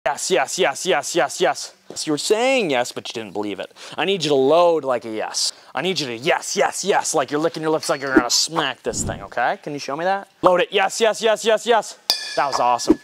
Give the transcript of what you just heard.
Yes, yes, yes, yes, yes, yes. So you were saying yes, but you didn't believe it. I need you to load like a yes. I need you to yes, yes, yes, like you're licking your lips like you're gonna smack this thing, okay? Can you show me that? Load it, yes, yes, yes, yes, yes. That was awesome.